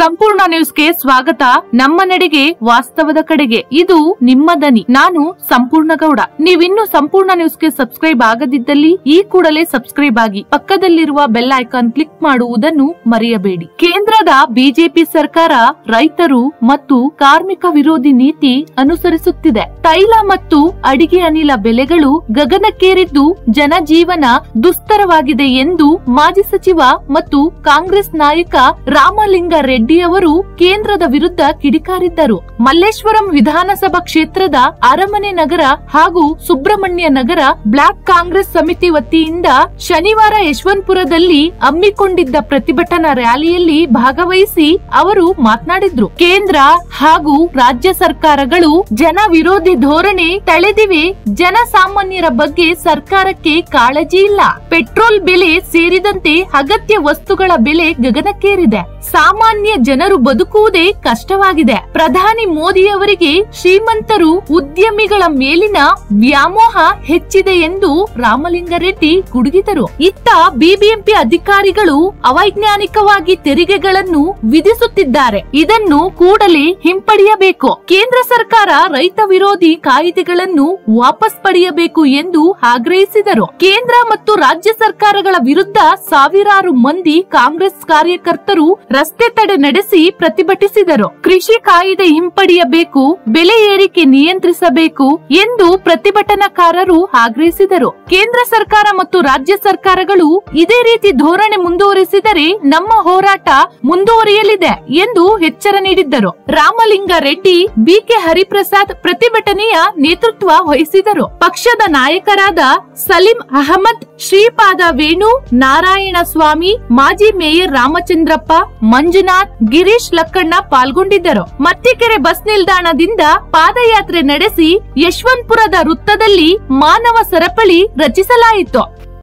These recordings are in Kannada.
ಸಂಪೂರ್ಣ ನ್ಯೂಸ್ಗೆ ಸ್ವಾಗತ. ನಮ್ಮ ನಡೆಗೆ ವಾಸ್ತವದ ಕಡೆಗೆ ಇದು ನಿಮ್ಮ ದನಿ. ನಾನು ಸಂಪೂರ್ಣ ಗೌಡ. ನೀವಿನ್ನು ಸಂಪೂರ್ಣ ನ್ಯೂಸ್ಗೆ ಸಬ್ಸ್ಕ್ರೈಬ್ ಆಗದಿದ್ದಲ್ಲಿ ಈ ಕೂಡಲೇ ಸಬ್ಸ್ಕ್ರೈಬ್ ಆಗಿ ಪಕ್ಕದಲ್ಲಿರುವ ಬೆಲ್ ಐಕಾನ್ ಕ್ಲಿಕ್ ಮಾಡುವುದನ್ನು ಮರೆಯಬೇಡಿ. ಕೇಂದ್ರದ ಬಿಜೆಪಿ ಸರ್ಕಾರ ರೈತರು ಮತ್ತು ಕಾರ್ಮಿಕ ವಿರೋಧಿ ನೀತಿ ಅನುಸರಿಸುತ್ತಿದೆ. ತೈಲ ಮತ್ತು ಅಡಿಗೆ ಅನಿಲ ಬೆಲೆಗಳು ಗಗನಕ್ಕೇರಿದ್ದು ಜನಜೀವನ ದುಸ್ತರವಾಗಿದೆ ಎಂದು ಮಾಜಿ ಸಚಿವ ಮತ್ತು ಕಾಂಗ್ರೆಸ್ ನಾಯಕ ರಾಮಲಿಂಗ ರೆಡ್ಡಿ ಅವರು ಕೇಂದ್ರದ ವಿರುದ್ಧ ಕಿಡಿಕಾರಿದ್ದರು. ಮಲ್ಲೇಶ್ವರಂ ವಿಧಾನಸಭಾ ಕ್ಷೇತ್ರದ ಅರಮನೆ ನಗರ ಹಾಗೂ ಸುಬ್ರಹ್ಮಣ್ಯ ನಗರ ಬ್ಲಾಕ್ ಕಾಂಗ್ರೆಸ್ ಸಮಿತಿ ವತಿಯಿಂದ ಶನಿವಾರ ಯಶವಂತಪುರದಲ್ಲಿ ಹಮ್ಮಿಕೊಂಡಿದ್ದ ಪ್ರತಿಭಟನಾ ರ್ಯಾಲಿಯಲ್ಲಿ ಭಾಗವಹಿಸಿ ಅವರು ಮಾತನಾಡಿದ್ರು. ಕೇಂದ್ರ ಹಾಗೂ ರಾಜ್ಯ ಸರ್ಕಾರಗಳು ಜನ ವಿರೋಧಿ ಧೋರಣೆ ತಳೆದಿವೆ. ಜನಸಾಮಾನ್ಯರ ಬಗ್ಗೆ ಸರ್ಕಾರಕ್ಕೆ ಕಾಳಜಿ ಇಲ್ಲ. ಪೆಟ್ರೋಲ್ ಬೆಲೆ ಸೇರಿದಂತೆ ಅಗತ್ಯ ವಸ್ತುಗಳ ಬೆಲೆ ಗಗನಕ್ಕೇರಿದೆ. ಸಾಮಾನ್ಯ ಜನರು ಬದುಕುವುದೇ ಕಷ್ಟವಾಗಿದೆ. ಪ್ರಧಾನಿ ಮೋದಿಯವರಿಗೆ ಶ್ರೀಮಂತರು ಉದ್ಯಮಿಗಳ ಮೇಲಿನ ವ್ಯಾಮೋಹ ಹೆಚ್ಚಿದೆ ಎಂದು ರಾಮಲಿಂಗಾರೆಡ್ಡಿ ಗುಡುಗಿದರು. ಇತ್ತ ಬಿಬಿಎಂಪಿ ಅಧಿಕಾರಿಗಳು ಅವೈಜ್ಞಾನಿಕವಾಗಿ ತೆರಿಗೆಗಳನ್ನು ವಿಧಿಸುತ್ತಿದ್ದಾರೆ. ಇದನ್ನು ಕೂಡಲೇ ಹಿಂಪಡೆಯಬೇಕು. ಕೇಂದ್ರ ಸರ್ಕಾರ ರೈತ ವಿರೋಧಿ ಕಾಯ್ದೆಗಳನ್ನು ವಾಪಸ್ ಪಡೆಯಬೇಕು ಎಂದು ಆಗ್ರಹಿಸಿದರು. ಕೇಂದ್ರ ಮತ್ತು ರಾಜ್ಯ ಸರ್ಕಾರಗಳ ವಿರುದ್ಧ ಸಾವಿರಾರು ಮಂದಿ ಕಾಂಗ್ರೆಸ್ ಕಾರ್ಯಕರ್ತರು ರಸ್ತೆ ತಡೆ ನಡೆಸಿ ಪ್ರತಿಭಟಿಸಿದರು. ಕೃಷಿ ಕಾಯ್ದೆ ಹಿಂಪಡೆಯಬೇಕು, ಬೆಲೆ ಏರಿಕೆ ನಿಯಂತ್ರಿಸಬೇಕು ಎಂದು ಪ್ರತಿಭಟನಾಕಾರರು ಆಗ್ರಹಿಸಿದರು. ಕೇಂದ್ರ ಸರ್ಕಾರ ಮತ್ತು ರಾಜ್ಯ ಸರ್ಕಾರಗಳು ಇದೇ ರೀತಿ ಧೋರಣೆ ಮುಂದುವರಿಸಿದರೆ ನಮ್ಮ ಹೋರಾಟ ಮುಂದುವರಿಯಲಿದೆ ಎಂದು ಎಚ್ಚರ ನೀಡಿದ್ದರು. ರಾಮಲಿಂಗಾರೆಡ್ಡಿ, ಬಿಕೆ ಹರಿಪ್ರಸಾದ್ ಪ್ರತಿಭಟನೆಯ ನೇತೃತ್ವ ವಹಿಸಿದರು. ಪಕ್ಷದ ನಾಯಕರಾದ ಸಲೀಂ ಅಹಮದ್, ಶ್ರೀಪಾದ ವೇಣು, ನಾರಾಯಣ ಸ್ವಾಮಿ, ಮಾಜಿ ಮೇಯರ್ ರಾಮಚಂದ್ರಪ್ಪ, ಮಂಜುನಾಥ್, ಗಿರೀಶ್ ಲಕ್ಕಣ್ಣ ಪಾಲ್ಗೊಂಡಿದ್ದರು. ಮತ್ತಿಕೆರೆ ಬಸ್ ನಿಲ್ದಾಣದಿಂದ ಪಾದಯಾತ್ರೆ ನಡೆಸಿ ಯಶವಂತಪುರದ ವೃತ್ತದಲ್ಲಿ ಮಾನವ ಸರಪಳಿ ರಚಿಸಲಾಯಿತು.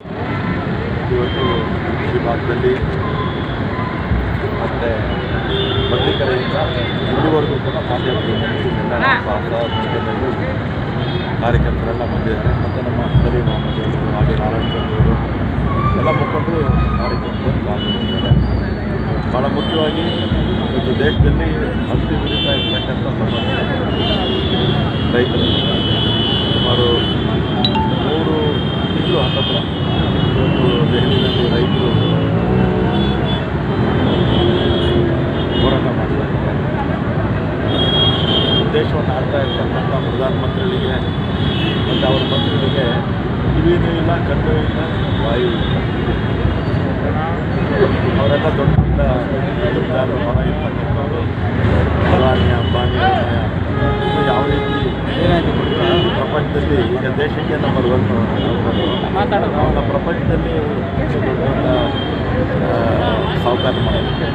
ಕಾರ್ಯಕರ್ತರೆಲ್ಲ ಬಂದಿದ್ದಾರೆ. ಮತ್ತು ನಮ್ಮ ಸಲೀಂ ಅಹಮದ್ ಅವರು ಹಾಗೆ ನಾರಾಯಣ ಅವರು ಎಲ್ಲ ಮುಖಂಡರು ಕಾರ್ಯಕ್ರಮದಲ್ಲಿ ಪಾಲ್ಗೊಂಡಿದ್ದಾರೆ. ಭಾಳ ಮುಖ್ಯವಾಗಿ ಇವತ್ತು ದೇಶದಲ್ಲಿ ಹತ್ತಿ ಬೆಳೀತಾ ಇರ್ತಕ್ಕಂಥ ರೈತರು ಸುಮಾರು 3 ತಿಂಗಳು ಹತ್ತತ್ರ ಇವತ್ತು ದೆಹಲಿಯಲ್ಲಿ ರೈತರು ಹೋರಾಟ ಮಾಡ್ತಾ ಇದ್ದಾರೆ. ದೇಶವನ್ನು ಆಳ್ತಾ ಇರ್ತಕ್ಕಂಥ ಪ್ರಧಾನಮಂತ್ರಿಗಳಿಗೆ ಮತ್ತು ಅವರ ಮಂತ್ರಿಗಳಿಗೆ ಕಿವಿನೂ ಇಲ್ಲ, ಕಣ್ಣು ಇಲ್ಲ, ವಾಯು ಇಲ್ಲ. ಅವರೆಲ್ಲ ದೊಡ್ಡ ದೊಡ್ಡ ಮರ ಇರ್ತಕ್ಕಂಥವ್ರು ಪ್ರಧಾನಿ ಅಂಬಾನಿ ಯಾವ ರೀತಿ ಪ್ರಪಂಚದಲ್ಲಿ ಈಗ ದೇಶಕ್ಕೆ ನಂಬರ್ 1 ಅವನ ಪ್ರಪಂಚದಲ್ಲಿ ದೊಡ್ಡ ಸಾಹುಕಾರ ಮಾಡೋದಕ್ಕೆ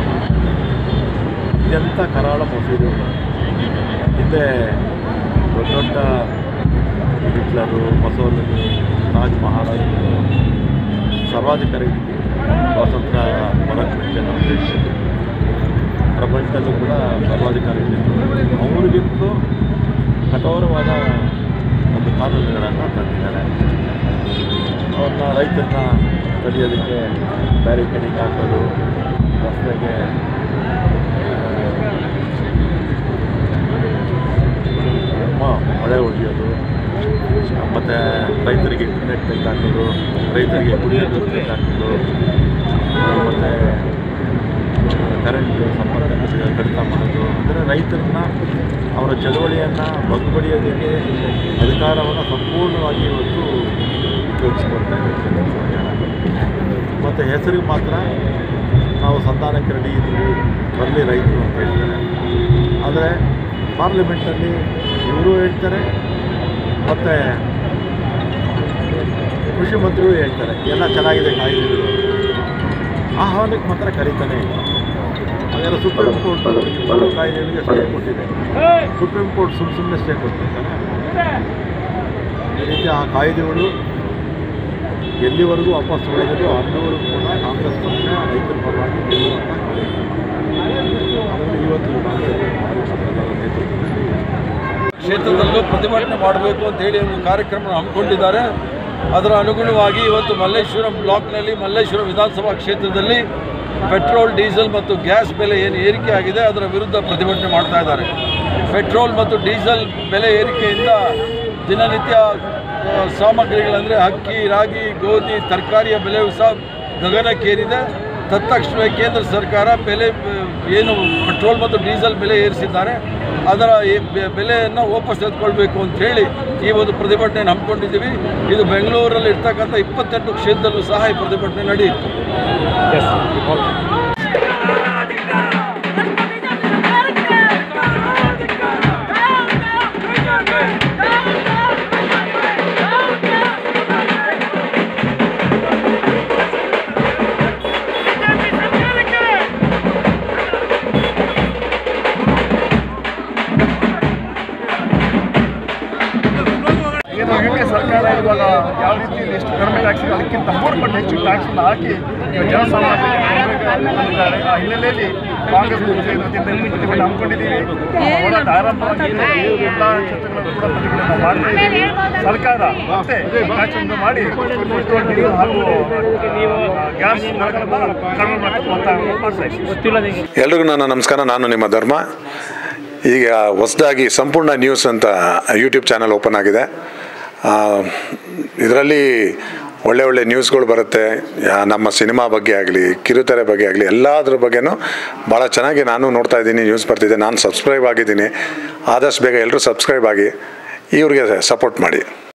ಅತ್ಯಂತ ಕರಾಳ ಮಸೂದೆಗಳು ಹಿಂದೆ ದೊಡ್ಡ ದೊಡ್ಡ ಹಿಟ್ಲರು, ಮಸೋಲಿನಿ, ತಾಜ್ ಮಹಾರಾಜರು ಸರ್ವಾಧಿಕಾರಿ ಸ್ವಾತಂತ್ರ್ಯ ಬರೋಕ್ಕೆ ಮುಂಚೆ ನಮ್ಮ ದೇಶದಲ್ಲಿ ಪ್ರಪಂಚದಲ್ಲೂ ಕೂಡ ಸರ್ವಾಧಿಕಾರಿಗಳಿದ್ದು ಅವರಿಗಿಂತೂ ಕಠೋರವಾದ ಒಂದು ಕಾನೂನುಗಳನ್ನು ತಂದಿದ್ದಾರೆ. ಅವ್ರನ್ನ ರೈತರನ್ನ ತಡೆಯೋದಕ್ಕೆ ಬ್ಯಾರಿಕೇಡಿಂಗ್ ಹಾಕೋದು, ರಸ್ತೆಗೆ ಮಳೆ ಹೊಡೆಯೋದು, ಮತ್ತು ರೈತರಿಗೆ ಇಂಟರ್ನೆಟ್ ತೆಗೆದಾಕೋದು, ರೈತರಿಗೆ ಕುಡಿಯೋ ನೀರು ತೆಗೆದಾಕೋದು, ಮತ್ತು ಕರೆಂಟ್ ಸಂಪರ್ಕ ಕಡಿತ ಮಾಡೋದು. ಅಂದರೆ ರೈತರನ್ನ ಅವರ ಚಳವಳಿಯನ್ನು ಬಗ್ಗುಬಡಿಯೋದಕ್ಕೆ ಅಧಿಕಾರವನ್ನು ಸಂಪೂರ್ಣವಾಗಿ ಇವತ್ತು ಉಪಯೋಗಿಸ್ಕೊಳ್ತಾ ಇದ್ದಾರೆ ಸರ್ಕಾರ. ಮತ್ತು ಹೆಸರಿಗೆ ಮಾತ್ರ ನಾವು ಸಂಧಾನಕ್ಕೆ ರೆಡಿ ಇದ್ದೀವಿ, ಬರಲಿ ರೈತರು ಅಂತ ಹೇಳ್ತಾರೆ. ಆದರೆ ಪಾರ್ಲಿಮೆಂಟಲ್ಲಿ ಇವರು ಹೇಳ್ತಾರೆ ಮತ್ತು ಕೃಷಿ ಮಂತ್ರಿಗಳು ಹೇಳ್ತಾರೆ ಎಲ್ಲ ಚೆನ್ನಾಗಿದೆ ಕಾಯ್ದೆಗಳು, ಆಹ್ವಾನಕ್ಕೆ ಮಾತ್ರ ಕರೀತಾನೆ ಇಲ್ಲ. ಹಾಗೆಲ್ಲ ಸುಪ್ರೀಂ ಕೋರ್ಟ್ ಕಾಯ್ದೆಗಳಿಗೆ ಸ್ಟೇ ಕೊಟ್ಟಿದೆ. ಸುಪ್ರೀಂ ಕೋರ್ಟ್ ಸುಮ್ಮನೆ ಸ್ಟೇ ಕೊಟ್ಟಿರ್ತಾನೆ. ಈ ರೀತಿ ಆ ಕಾಯ್ದೆಗಳು ಎಲ್ಲಿವರೆಗೂ ವಾಪಸ್ ಹೊಡೆದರೂ ಅಲ್ಲಿವರೆಗೂ ಕೂಡ ಕಾಂಗ್ರೆಸ್ ಪಕ್ಷ ರೈತರ ಪರವಾಗಿ ಗೆಲ್ಲುವಂಥ ಅದರಲ್ಲಿ ಇವತ್ತು ನೇತೃತ್ವದಲ್ಲಿ ಕ್ಷೇತ್ರದಲ್ಲೂ ಪ್ರತಿಭಟನೆ ಮಾಡಬೇಕು ಅಂತ ಹೇಳಿ ಒಂದು ಕಾರ್ಯಕ್ರಮ ಹಮ್ಮಿಕೊಂಡಿದ್ದಾರೆ. ಅದರ ಅನುಗುಣವಾಗಿ ಇವತ್ತು ಮಲ್ಲೇಶ್ವರಂ ಬ್ಲಾಕ್ನಲ್ಲಿ ಮಲ್ಲೇಶ್ವರಂ ವಿಧಾನಸಭಾ ಕ್ಷೇತ್ರದಲ್ಲಿ ಪೆಟ್ರೋಲ್, ಡೀಸೆಲ್ ಮತ್ತು ಗ್ಯಾಸ್ ಬೆಲೆ ಏನು ಏರಿಕೆ ಆಗಿದೆ ಅದರ ವಿರುದ್ಧ ಪ್ರತಿಭಟನೆ ಮಾಡ್ತಾ ಇದ್ದಾರೆ. ಪೆಟ್ರೋಲ್ ಮತ್ತು ಡೀಸೆಲ್ ಬೆಲೆ ಏರಿಕೆಯಿಂದ ದಿನನಿತ್ಯ ಸಾಮಗ್ರಿಗಳಂದರೆ ಅಕ್ಕಿ, ರಾಗಿ, ಗೋಧಿ, ತರಕಾರಿಯ ಬೆಲೆಯೂ ಸಹ ಗಗನಕ್ಕೇರಿದೆ. ತತ್ಕ್ಷಣವೇ ಕೇಂದ್ರ ಸರ್ಕಾರ ಏನು ಪೆಟ್ರೋಲ್ ಮತ್ತು ಡೀಸೆಲ್ ಬೆಲೆ ಏರಿಸಿದ್ದಾರೆ ಅದರ ಬೆಲೆಯನ್ನು ವಾಪಸ್ ತೆಗೆದುಕೊಳ್ಬೇಕು ಅಂಥೇಳಿ ಈ ಒಂದು ಪ್ರತಿಭಟನೆ ಹಮ್ಮಿಕೊಂಡಿದ್ದೀವಿ. ಇದು ಬೆಂಗಳೂರಲ್ಲಿ ಇರ್ತಕ್ಕಂಥ 28 ಕ್ಷೇತ್ರದಲ್ಲೂ ಸಹ ಈ ಪ್ರತಿಭಟನೆ ನಡೆಯಿತು. ಸರ್ಕಾರ ಇವಾಗ ಯಾವ ರೀತಿ ಎಷ್ಟು ಕಡಿಮೆ ಟ್ಯಾಕ್ಸ್ ಇದೆ ಅದಕ್ಕಿಂತ 3 ಪಟ್ಟು ಹೆಚ್ಚು ಟ್ಯಾಕ್ಸನ್ನು ಹಾಕಿ ಜನಸಾಮಾನ್ಯರಿದ್ದಾರೆ. ಆ ಹಿನ್ನೆಲೆಯಲ್ಲಿ ಕಾಂಗ್ರೆಸ್ ಪ್ರತಿಭಟನೆ ಹಮ್ಮಿಕೊಂಡಿದ್ದೀವಿ. ಹೋರಾಟ ಆರಂಭವಾಗಿ ಎಲ್ಲ ಕ್ಷೇತ್ರಗಳಲ್ಲೂ ಕೂಡ ಪ್ರತಿಭಟನೆ ಮಾಡ್ತಾ ಇದ್ದೀವಿ. ಸರ್ಕಾರ ಮತ್ತೆ ಟ್ಯಾಕ್ಸ್ ಒಂದು ಮಾಡಿ ಪೆಟ್ರೋಲ್ ಹಾಗೂ ಗ್ಯಾಸ್ ಕಡಿಮೆ ಮಾಡ್ತಾ ಇದ್ದೀವಿ. ಎಲ್ರಿಗೂ ನನ್ನ ನಮಸ್ಕಾರ. ನಾನು ನಿಮ್ಮ ಧರ್ಮ. ಈಗ ಹೊಸದಾಗಿ ಸಂಪೂರ್ಣ ನ್ಯೂಸ್ ಅಂತ ಯೂಟ್ಯೂಬ್ ಚಾನಲ್ ಓಪನ್ ಆಗಿದೆ. ಇದರಲ್ಲಿ ಒಳ್ಳೆ ನ್ಯೂಸ್ಗಳು ಬರುತ್ತೆ. ನಮ್ಮ ಸಿನಿಮಾ ಬಗ್ಗೆ ಆಗಲಿ, ಕಿರುತೆರೆ ಬಗ್ಗೆ ಆಗಲಿ, ಎಲ್ಲದ್ರ ಬಗ್ಗೆನೂ ಭಾಳ ಚೆನ್ನಾಗಿ ನಾನು ನೋಡ್ತಾ ಇದ್ದೀನಿ. ನ್ಯೂಸ್ ಬರ್ತಿದೆ. ನಾನು ಸಬ್ಸ್ಕ್ರೈಬ್ ಆಗಿದ್ದೀನಿ. ಆದಷ್ಟು ಬೇಗ ಎಲ್ಲರೂ ಸಬ್ಸ್ಕ್ರೈಬ್ ಆಗಿ ಇವ್ರಿಗೆ ಸಪೋರ್ಟ್ ಮಾಡಿ.